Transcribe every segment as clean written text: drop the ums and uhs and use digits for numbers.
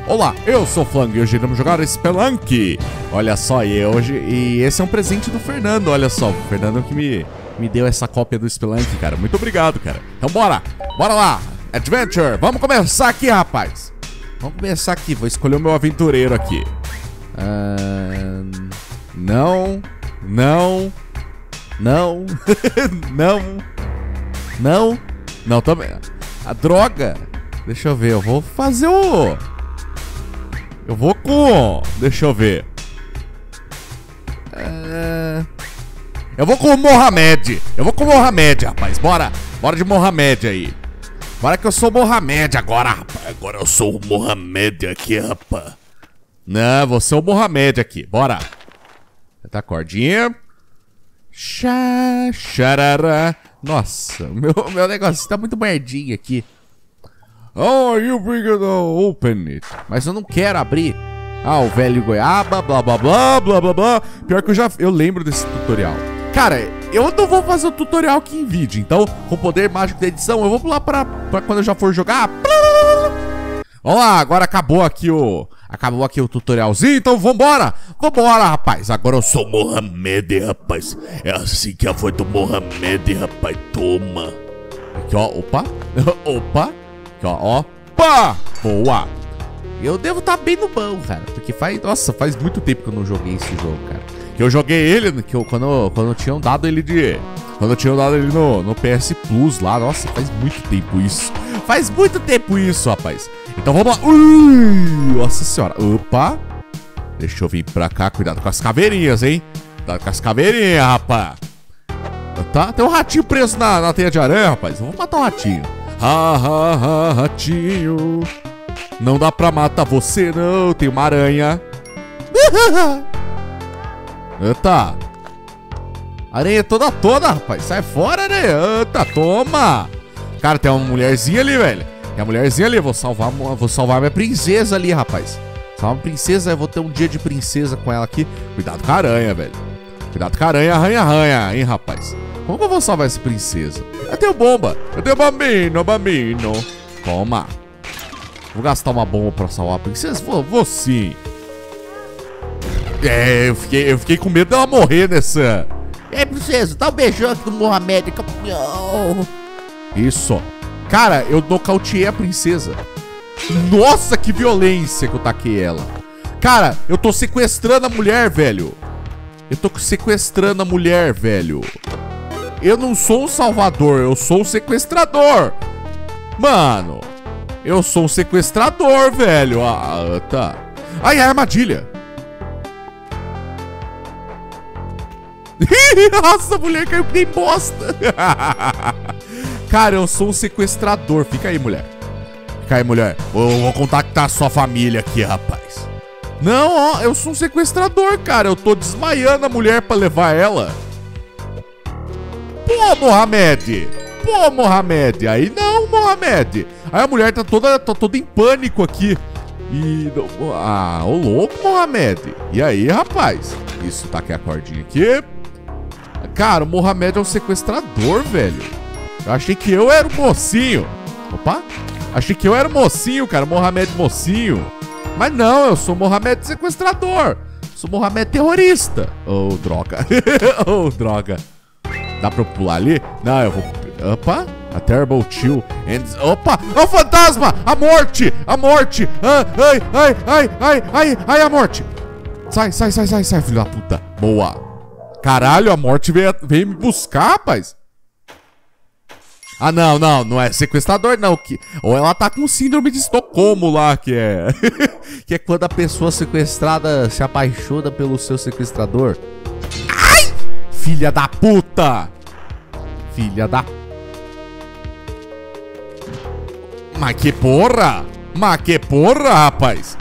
Olá, eu sou o Flang e hoje vamos jogar Spelunk. Olha só, e esse é um presente do Fernando, olha só. O Fernando que me deu essa cópia do Spelunk, cara. Muito obrigado, cara. Então bora lá. Adventure, vamos começar aqui, rapaz. Vamos começar aqui, vou escolher o meu aventureiro aqui. Não. Não, também. A droga. Deixa eu ver, eu vou fazer o... Eu vou com... Deixa eu ver. Eu vou com o Mohamed. Rapaz. Bora de Mohamed aí. Bora que eu sou o Mohamed agora, rapaz. Agora eu sou o Mohamed aqui, rapaz. Não, vou ser o Mohamed aqui. Bora. Tá a cordinha. Xarará. Nossa, meu negócio tá muito merdinho aqui. Oh, you bring it open it. Mas eu não quero abrir. Ah, o velho goiaba, blá blá blá, blá blá blá. Pior que eu lembro desse tutorial. Cara, eu não vou fazer o tutorial aqui em vídeo. Então, com o poder mágico da edição, eu vou pular pra quando eu já for jogar. Vamos lá, agora acabou aqui o tutorialzinho, então vambora, rapaz. Agora eu sou o Mohamed, rapaz. É assim que é a voz do Mohamed, rapaz. Toma. Aqui, ó, opa. Aqui, ó, pá! Boa! Eu devo estar bem no bom, cara. Porque faz muito tempo que eu não joguei esse jogo, cara. Que eu joguei ele, quando tinham dado ele de... Quando tinham dado ele no PS Plus lá. Nossa, faz muito tempo isso. Rapaz. Então vamos lá. Nossa senhora. Opa! Deixa eu vir pra cá. Cuidado com as caveirinhas, hein? Cuidado com as caveirinhas, rapaz. Tá? Tem um ratinho preso na teia de aranha, rapaz. Vamos matar um ratinho. Ratinho. Não dá pra matar você, não. Tem uma aranha. Eita. Aranha toda, rapaz. Sai fora, aranha. Eita, toma. Cara, tem uma mulherzinha ali, velho. Tem uma mulherzinha ali. Vou salvar minha princesa ali, rapaz. Salvar uma princesa. Eu vou ter um dia de princesa com ela aqui. Cuidado com a aranha, velho. Cuidado com a aranha, arranha, hein, rapaz. Como que eu vou salvar essa princesa? Eu tenho bomba. Eu tenho bambino. Toma. Vou gastar uma bomba pra salvar a princesa? Vou sim. Eu fiquei com medo dela morrer nessa... princesa, dá um beijão aqui do Mohamed, campeão. Isso. Cara, eu nocauteei a princesa. Nossa, que violência que eu taquei ela. Cara, eu tô sequestrando a mulher, velho. Eu não sou um salvador, eu sou um sequestrador. Mano, eu sou um sequestrador, velho. Ah, tá. Ai, a armadilha. Nossa, a mulher caiu que nem bosta. Cara, eu sou um sequestrador. Fica aí, mulher. Vou contactar a sua família aqui, rapaz. Não, ó, eu sou um sequestrador, cara. Eu tô desmaiando a mulher pra levar ela. Pô, Mohamed. Aí não, Mohamed. Aí a mulher tá toda em pânico aqui. Ô louco, Mohamed. E aí, rapaz? Isso, tá aqui a cordinha aqui. Cara, o Mohamed é um sequestrador, velho. Eu achei que eu era o mocinho. Opa. Achei que eu era o mocinho, cara. Mohamed mocinho. Mas não, eu sou o Mohamed sequestrador. Sou o Mohamed terrorista. Oh, droga. Droga. Dá pra eu pular ali? Não, eu vou... Opa. A Terrible Chill. Opa. É o fantasma. A morte. Ai, a morte. Sai, filho da puta. Boa. Caralho, a morte veio me buscar, rapaz. Ah, não é sequestrador, não. Ou ela tá com síndrome de Estocolmo lá, que é... que é quando a pessoa sequestrada se apaixona pelo seu sequestrador. Ai! Filha da puta! Mas que porra, rapaz.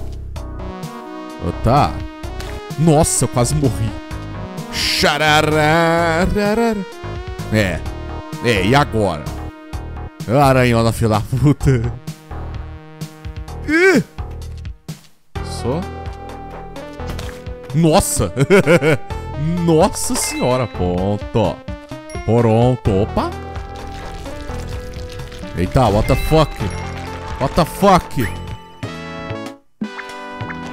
Tá. Nossa, eu quase morri. E agora? Aranhona, filha da puta. Só. Nossa. Nossa senhora. Pronto. Opa. Eita, what the fuck?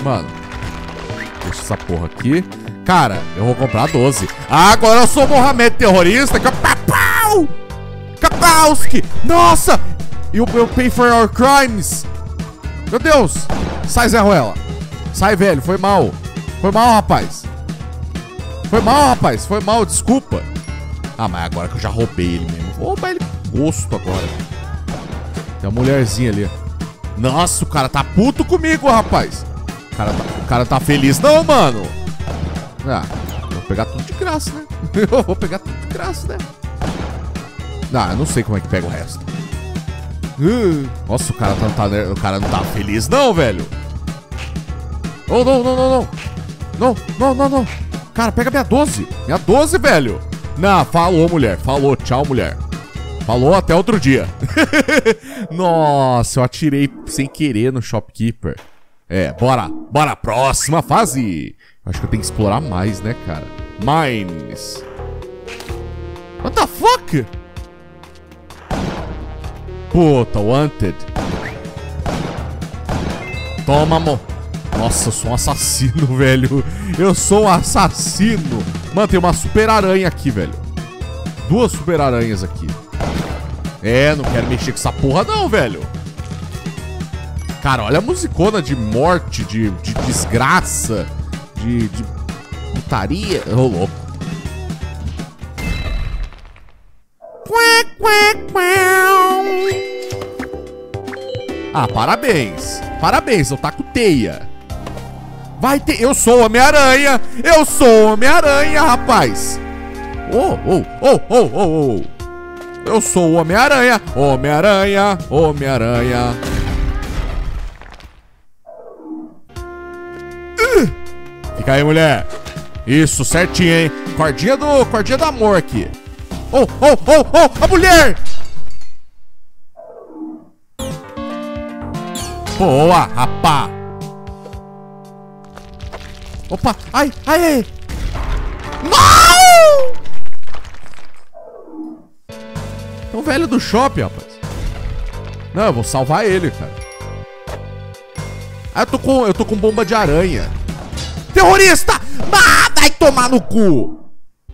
Mano, deixa essa porra aqui. Cara, eu vou comprar 12. Ah, agora eu sou Mohamed terrorista. Capau! Kapowski! Nossa! Eu pay for our crimes. Meu Deus! Sai, Zé Ruela. Sai, velho. Foi mal. Foi mal, rapaz. Foi mal, rapaz. Foi mal, desculpa. Ah, mas agora que eu já roubei ele mesmo. Vou roubar ele com gosto agora. Tem uma mulherzinha ali. Nossa, o cara tá puto comigo, rapaz. O cara tá feliz não, mano. Ah, vou pegar tudo de graça, né? Eu vou pegar tudo de graça, né? Ah, eu não sei como é que pega o resto. Nossa, o cara não tá feliz não, velho. Oh, não, não, não, não. Não, não, não, não. Cara, pega minha 12. Minha 12, velho. Não, falou, mulher. Falou, tchau, mulher. Falou, até outro dia. Nossa, eu atirei sem querer no shopkeeper. É, bora. Bora, próxima fase. Acho que eu tenho que explorar mais, né, cara? Mines. What the fuck? Puta, wanted. Toma, amor. Nossa, eu sou um assassino, velho. Eu sou um assassino. Mano, tem uma super aranha aqui, velho. 2 super aranhas aqui. É, não quero mexer com essa porra não, velho. Cara, olha a musicona de morte, de desgraça, de putaria. Ô, louco. Ah, parabéns. Parabéns, eu taco teia. Vai ter... Eu sou Homem-Aranha. Eu sou Homem-Aranha, rapaz. Oh, oh, oh, oh, oh, oh. Eu sou o Homem-Aranha. Homem-Aranha. Homem-Aranha. Fica aí, mulher. Isso, certinho, hein? Cordinha do amor aqui. Oh, oh, oh, oh, a mulher! Boa, rapá. Opa, ai, ai, ai. Não! É o velho do shopping, rapaz. Não, eu vou salvar ele, cara. Ah, eu tô com bomba de aranha. Terrorista! Ah, vai tomar no cu!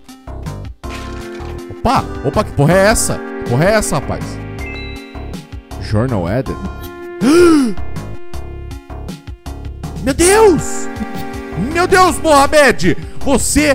Opa, opa, que porra é essa? Que porra é essa, rapaz? Journal added. Meu Deus! Meu Deus, Mohamed! Você...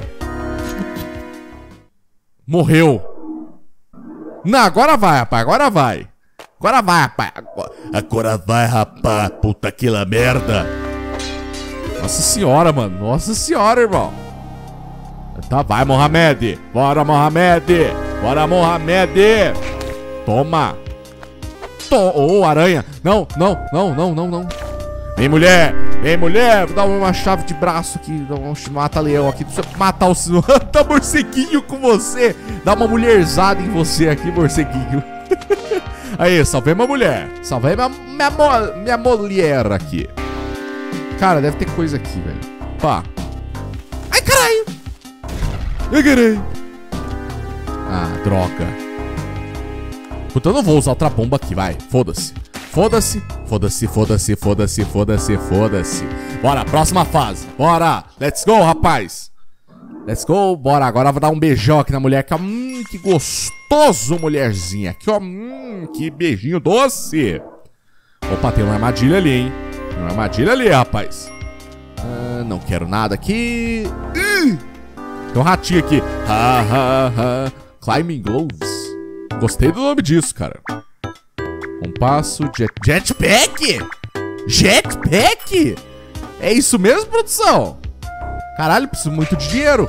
morreu. Não, agora vai, rapaz. Agora vai. Agora vai, rapaz. Agora vai, rapaz. Puta que la merda. Nossa senhora, mano. Nossa senhora, irmão. Tá, vai, Mohamed. Bora, Mohamed. Bora, Mohamed. Toma. Oh, aranha. Não, não, não, não, não, não. Vem, mulher. Vem, mulher. Vou dar uma chave de braço aqui. Mata leão aqui. Precisa matar o... Tá morceguinho com você. Dá uma mulherzada em você aqui, morceguinho. Aí, salvei uma mulher. Salvei minha mulher aqui. Cara, deve ter coisa aqui, velho. Pá. Ai, caralho. Eu querei. Ah, droga. Puta, eu não vou usar outra bomba aqui, vai. Foda-se. Foda-se. Foda-se, foda-se, foda-se, foda-se, foda-se. Bora, próxima fase. Bora. Let's go, rapaz. Let's go. Bora, agora eu vou dar um beijão aqui na mulher. Que gostoso, mulherzinha. Aqui, ó. Que beijinho doce. Opa, tem uma armadilha ali, hein. Tem uma armadilha ali, rapaz. Não quero nada aqui. Tem um ratinho aqui. Climbing Gloves. Gostei do nome disso, cara. Compasso, jetpack? Jetpack? É isso mesmo, produção? Caralho, preciso muito de dinheiro.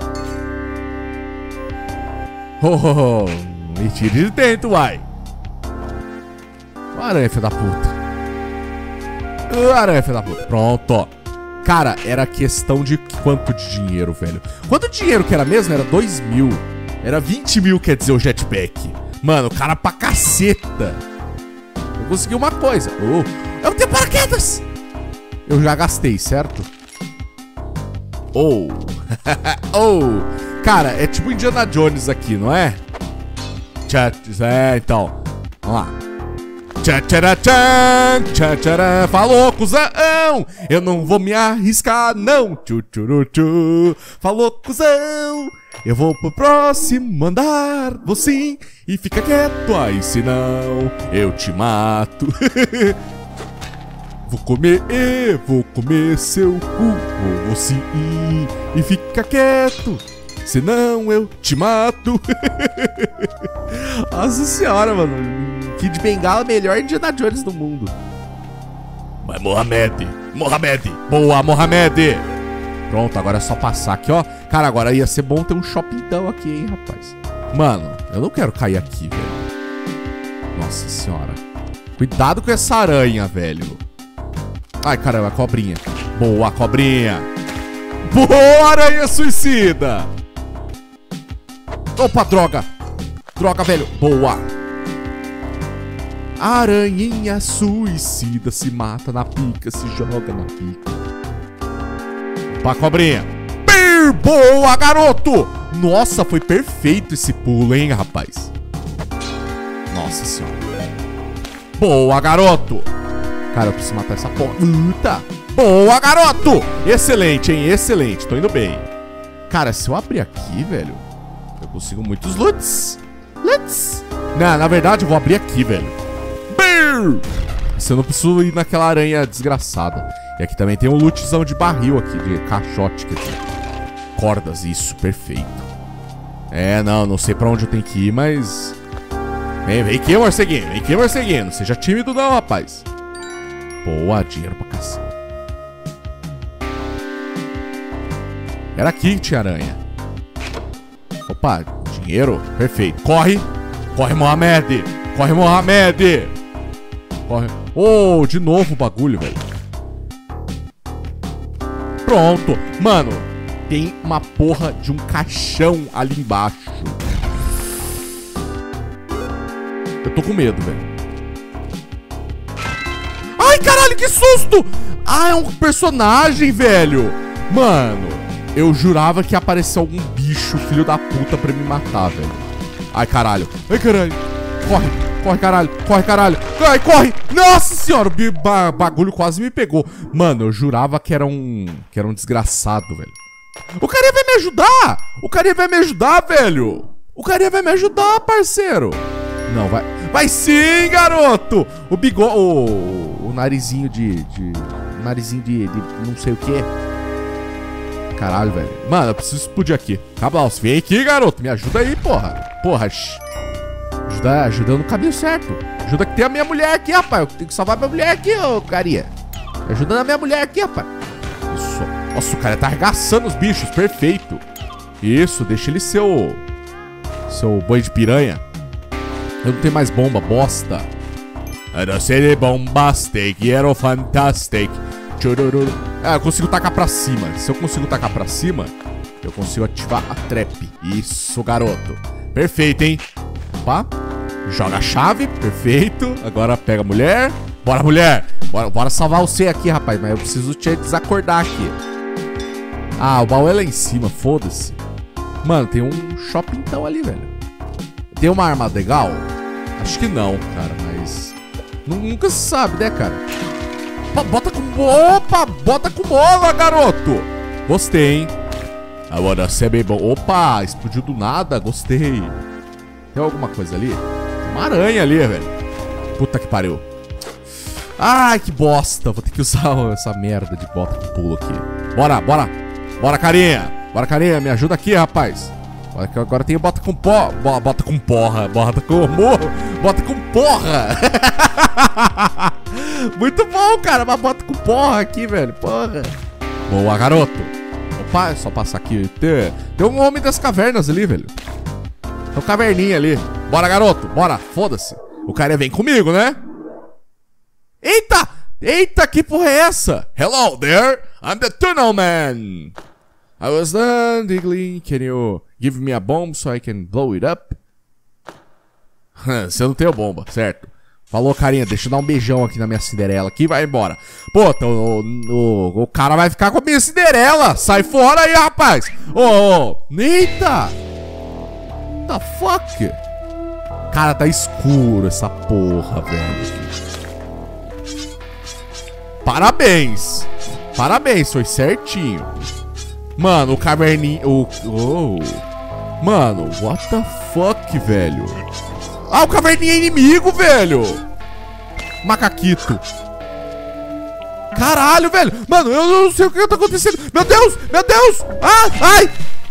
Me tire de dentro, uai. Aranha, filho da puta. Aranha, filho da puta. Pronto. Cara, era questão de quanto de dinheiro, velho? Quanto dinheiro que era mesmo? Era 2 mil. Era 20 mil, quer dizer, o jetpack. Mano, o cara pra caceta. Eu consegui uma coisa. Eu tenho paraquedas. Eu já gastei, certo? Cara, é tipo Indiana Jones aqui, não é? É, então. Vamos lá. Tchatcharatchan, tchatcharan. Falou, cuzão. Eu não vou me arriscar, não. Tchu. Falou, cuzão. Eu vou pro próximo andar. Vou sim. E fica quieto aí, senão eu te mato. Vou comer seu cu. Vou sim. E fica quieto. Senão eu te mato. Nossa senhora, mano. Kid Bengala é o melhor Indiana Jones do mundo. Mas Mohamed. Boa, Mohamed. Pronto, agora é só passar aqui, ó. Cara, agora ia ser bom ter um shoppingão aqui, hein, rapaz. Mano, eu não quero cair aqui, velho. Nossa senhora. Cuidado com essa aranha, velho. Ai, caramba, cobrinha. Boa, cobrinha. Boa, aranha suicida. Opa, droga. Droga, velho. Boa. Aranhinha suicida se mata na pica, se joga na pica. Opa, cobrinha. Boa, garoto. Nossa, foi perfeito esse pulo, hein, rapaz. Nossa senhora. Boa, garoto. Cara, eu preciso matar essa porra. Puta. Boa, garoto. Excelente, hein, excelente. Tô indo bem. Cara, se eu abrir aqui, velho, eu consigo muitos loots. Não, na verdade eu vou abrir aqui, velho. Se eu não preciso ir naquela aranha desgraçada. E aqui também tem um lootzão de barril aqui, de caixote. Quer dizer, cordas, isso, perfeito. É, não sei pra onde eu tenho que ir, mas... Vem aqui, morceguinho, Não seja tímido não, rapaz. Boa, dinheiro pra cacete. Era aqui que tinha aranha. Opa, dinheiro, perfeito. Corre, Mohamed. Corre. Oh, de novo o bagulho, velho. Pronto. Mano, tem uma porra de um caixão ali embaixo. Eu tô com medo, velho. Ai, caralho, que susto! Ah, é um personagem, velho. Mano, eu jurava que ia aparecer algum bicho, filho da puta, pra me matar, velho. Ai, caralho. Corre, caralho. Corre. Nossa senhora, o bagulho quase me pegou. Mano, eu jurava que era um desgraçado, velho. O cara vai me ajudar, velho. O cara vai me ajudar, parceiro. Não, vai sim, garoto. O bigode, o narizinho de não sei o que. Caralho, velho. Mano, eu preciso explodir aqui. Cablaus, vem aqui, garoto. Me ajuda aí, porra. Ajuda no caminho certo. Ajuda que tem a minha mulher aqui, rapaz. Eu tenho que salvar minha mulher aqui, ô carinha. Ajuda a minha mulher aqui, rapaz. Isso. Nossa, o cara tá arregaçando os bichos. Perfeito. Isso, deixa ele ser o seu boi de piranha. Eu não tenho mais bomba, bosta. Era ser bombastic, era fantastic. Ah, eu consigo tacar pra cima. Se eu consigo tacar pra cima, eu consigo ativar a trap. Isso, garoto. Perfeito, hein? Opa. Joga a chave, perfeito. Agora pega a mulher. Bora, mulher. Bora salvar você aqui, rapaz. Mas eu preciso te desacordar aqui. Ah, o baú é lá em cima, foda-se. Mano, tem um shopping então ali, velho. Tem uma arma legal? Acho que não, cara, mas... Nunca se sabe, né, cara? Bota com... Opa, bota com bola, garoto. Gostei, hein? Agora você é bem bom. Opa, explodiu do nada, gostei. Tem alguma coisa ali? Tem uma aranha ali, velho. Puta que pariu. Ai, que bosta. Vou ter que usar essa merda de bota com pulo aqui. Bora, carinha. Bora, carinha, me ajuda aqui, rapaz. Agora tem bota com porra. Bota com porra. Muito bom, cara. Uma bota com porra aqui, velho. Porra. Boa, garoto. Opa, é só passar aqui. Tem um homem das cavernas ali, velho. Tem um caverninha ali. Bora, garoto. Bora. Foda-se. O cara vem comigo, né? Eita, que porra é essa? Hello there. I'm the Tunnel Man. I was done, Diggly. Can you give me a bomb so I can blow it up? Você não tem a bomba, certo? Falou, carinha, deixa eu dar um beijão aqui na minha Cinderela aqui e vai embora. Pô, o cara vai ficar com a minha Cinderela. Sai fora aí, rapaz. Eita. What the fuck? Cara, tá escuro essa porra, velho. Parabéns. Parabéns, foi certinho. Mano, o caverninho... Mano, what the fuck, velho? Ah, o caverninha é inimigo, velho. Macaquito. Caralho, velho. Mano, eu não sei o que tá acontecendo. Meu Deus, meu Deus. Ah, ai.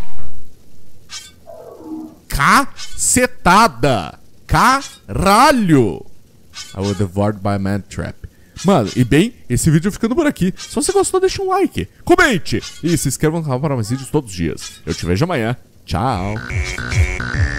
Cacetada. Caralho. I was devoured by a man trap. Mano, e bem, esse vídeo ficando por aqui. Se você gostou, deixa um like, comente e se inscreva no canal para mais vídeos todos os dias. Eu te vejo amanhã. Tchau.